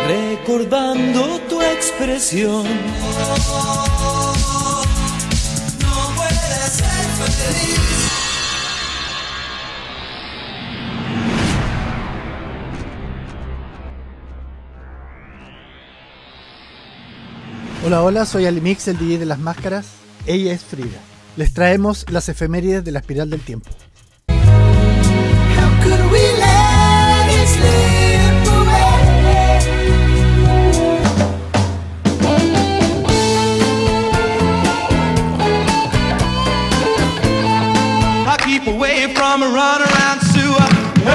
recordando tu expresión. No puedes ser feliz. Hola, hola, soy Alimix, el DJ de las máscaras. Ella es Frida. Les traemos las efemérides de la Espiral del Tiempo. How could we let it slip away? I keep away from a runaround sewer.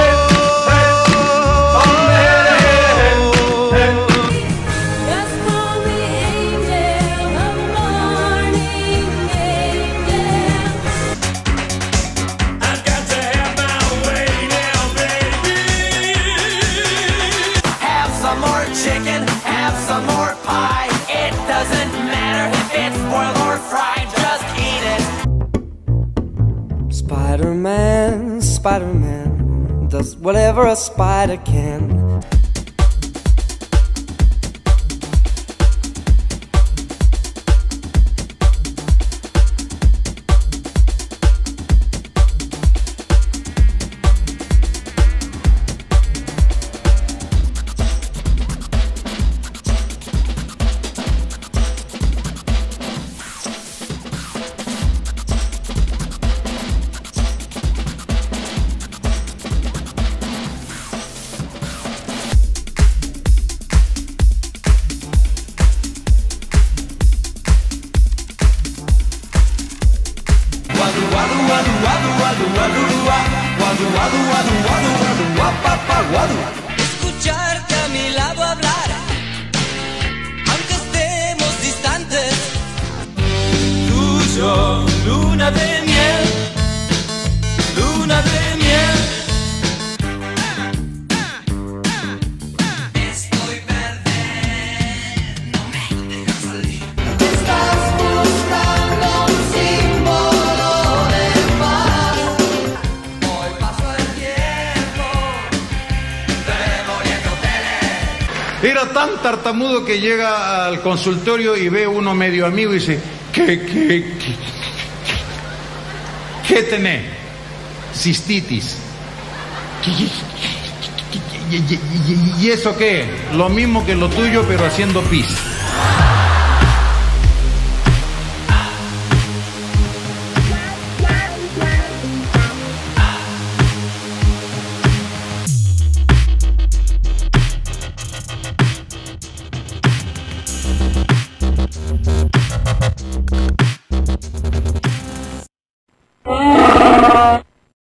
Chicken, have some more pie. It doesn't matter if it's boiled or fried, just eat it. Spider-Man, Spider-Man does whatever a spider can. Escucharte a mi lado hablar, aunque estemos distantes. Tú y yo, luna de miel, luna de miel. Estoy verde, no me dejas salir. Estás buscando un símbolo de paz. Hoy paso el tiempo demoliendo tele. Era tan tartamudo que llega al consultorio y ve uno medio amigo y dice, ¿qué tenés? Cistitis. ¿Y eso qué? Lo mismo que lo tuyo, pero haciendo pis.